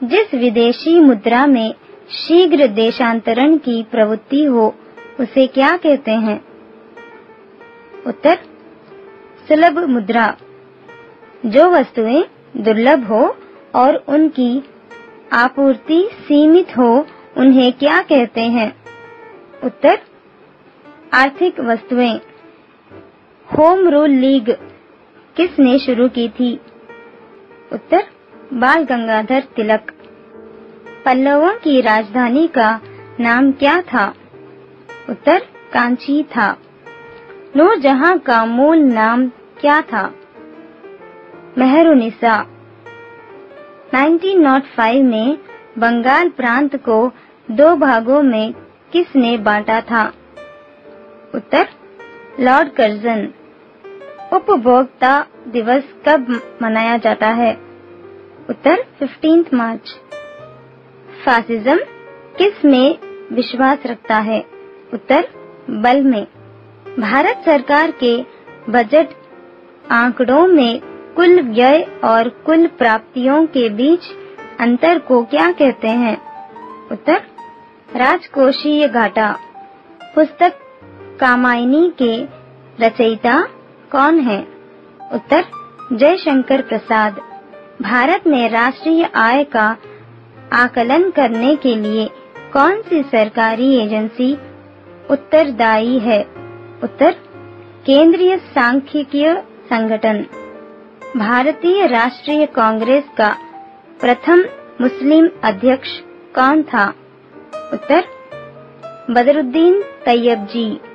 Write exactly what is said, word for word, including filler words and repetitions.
जिस विदेशी मुद्रा में शीघ्र देशांतरण की प्रवृत्ति हो उसे क्या कहते हैं? उत्तर सुलभ मुद्रा। जो वस्तुएं दुर्लभ हो और उनकी आपूर्ति सीमित हो उन्हें क्या कहते हैं? उत्तर आर्थिक वस्तुएं। होम रूल लीग किसने शुरू की थी? उत्तर बाल गंगाधर तिलक। पल्लवों की राजधानी का नाम क्या था? उत्तर कांची था। नूरजहां का मूल नाम क्या था? मेहरुनिसा। उन्नीस सौ पाँच में बंगाल प्रांत को दो भागों में किसने बांटा था? उत्तर लॉर्ड कर्जन। उपभोक्ता दिवस कब मनाया जाता है? उत्तर पंद्रह मार्च। फासिज्म किस में विश्वास रखता है? उत्तर बल में। भारत सरकार के बजट आंकड़ों में कुल व्यय और कुल प्राप्तियों के बीच अंतर को क्या कहते हैं? उत्तर राजकोषीय घाटा। पुस्तक कामायनी के रचयिता कौन है? उत्तर जयशंकर प्रसाद। भारत में राष्ट्रीय आय का आकलन करने के लिए कौन सी सरकारी एजेंसी उत्तरदायी है? उत्तर केंद्रीय सांख्यिकीय संगठन। भारतीय राष्ट्रीय कांग्रेस का प्रथम मुस्लिम अध्यक्ष कौन था? उत्तर बदरुद्दीन तैयब जी।